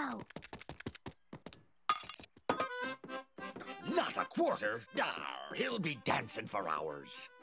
now. Not a quarter? Dar, he'll be dancing for hours.